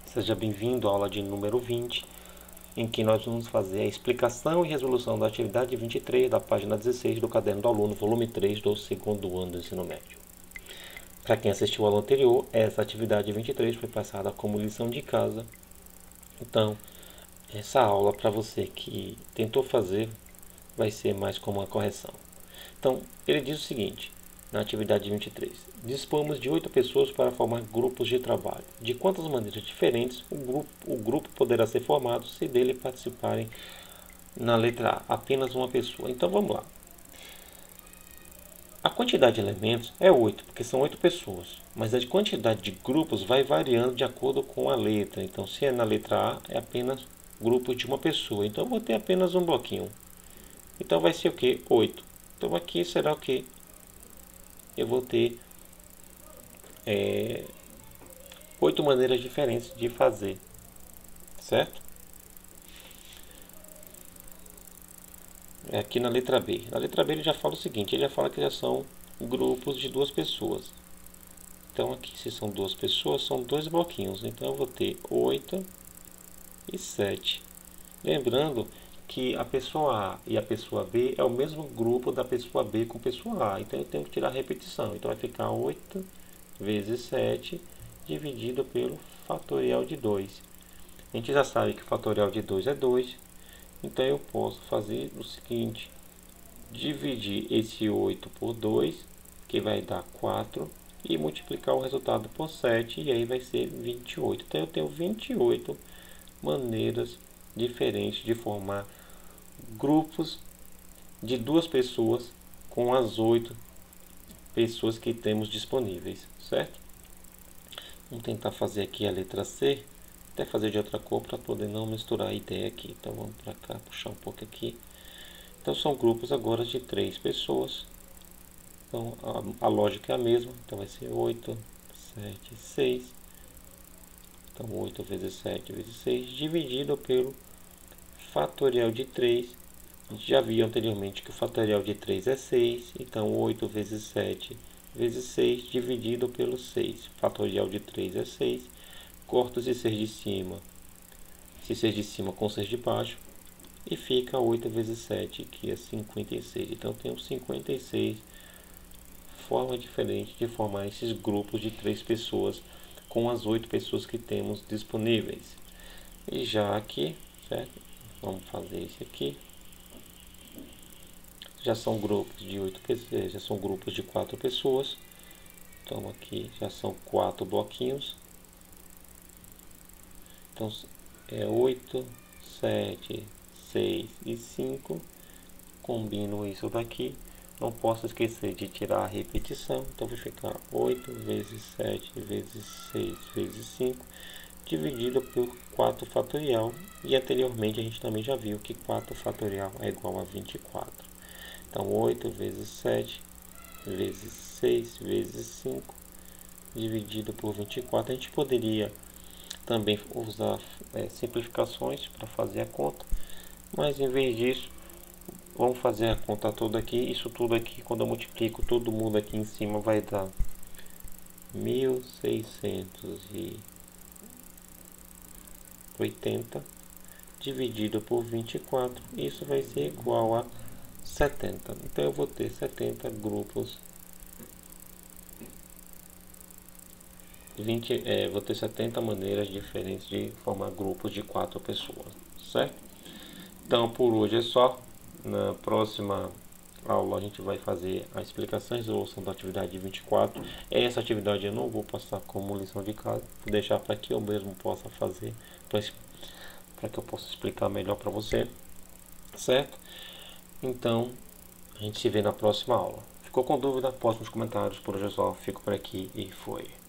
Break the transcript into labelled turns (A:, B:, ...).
A: Seja bem-vindo à aula de número 20, em que nós vamos fazer a explicação e resolução da atividade 23 da página 16 do Caderno do Aluno, volume 3 do segundo ano do ensino médio. Para quem assistiu ao anterior, essa atividade 23 foi passada como lição de casa. Então, essa aula para você que tentou fazer vai ser mais como uma correção. Então, ele diz o seguinte, na atividade 23. Dispomos de 8 pessoas para formar grupos de trabalho. De quantas maneiras diferentes o grupo poderá ser formado se dele participarem, na letra A, apenas uma pessoa. Então, vamos lá. A quantidade de elementos é 8, porque são 8 pessoas. Mas a quantidade de grupos vai variando de acordo com a letra. Então, se é na letra A, é apenas grupo de uma pessoa. Então, eu vou ter apenas um bloquinho. Então, vai ser o que? 8. Então, aqui será o que? Eu vou ter 8 maneiras diferentes de fazer, certo? Aqui na letra B. Na letra B ele já fala o seguinte, ele já fala que já são grupos de 2 pessoas. Então aqui se são 2 pessoas, são 2 bloquinhos. Então eu vou ter 8 e 7. Lembrando que a pessoa A e a pessoa B é o mesmo grupo da pessoa B com a pessoa A. Então eu tenho que tirar a repetição. Então vai ficar 8 vezes 7 dividido pelo fatorial de 2. A gente já sabe que o fatorial de 2 é 2. Então eu posso fazer o seguinte. Dividir esse 8 por 2, que vai dar 4. E multiplicar o resultado por 7. E aí vai ser 28. Então eu tenho 28 maneiras diferentes de formar grupos de 2 pessoas com as 8 pessoas que temos disponíveis, certo? Vamos tentar fazer aqui a letra C, até fazer de outra cor para poder não misturar a ideia aqui. Então vamos para cá, puxar um pouco aqui. Então são grupos agora de 3 pessoas. Então a lógica é a mesma, então vai ser 8, 7, 6. Então 8 vezes 7 vezes 6, dividido pelo fatorial de 3. A gente já viu anteriormente que o fatorial de 3 é 6, então 8 vezes 7 vezes 6 dividido pelo 6. Fatorial de 3 é 6. Corta esse 6 de cima, esse 6 de cima com 6 de baixo, e fica 8 vezes 7, que é 56. Então temos 56 formas diferentes de formar esses grupos de 3 pessoas com as 8 pessoas que temos disponíveis. E já aqui, certo? Vamos fazer isso aqui. Já são grupos de 8 pessoas, já são grupos de 4 pessoas. Então aqui já são 4 bloquinhos. Então é 8, 7, 6 e 5. Combino isso daqui. Não posso esquecer de tirar a repetição. Então vai ficar 8 vezes 7 vezes 6 vezes 5 dividido por 4 fatorial. E anteriormente a gente também já viu que 4 fatorial é igual a 24. Então 8 vezes 7 vezes 6 vezes 5 dividido por 24. A gente poderia também usar simplificações para fazer a conta, mas em vez disso vamos fazer a conta toda aqui. Isso tudo aqui, quando eu multiplico todo mundo aqui em cima, vai dar 1680 dividido por 24. Isso vai ser igual a 70. Então eu vou ter 70 grupos. Vou ter 70 maneiras diferentes de formar grupos de 4 pessoas, certo? Então por hoje é só. Na próxima aula a gente vai fazer a explicação e resolução da atividade 24. Essa atividade eu não vou passar como lição de casa, vou deixar para que eu mesmo possa fazer, para que eu possa explicar melhor para você, certo? Então a gente se vê na próxima aula. Ficou com dúvida? Poste nos comentários. Por hoje é só. Fico por aqui e foi.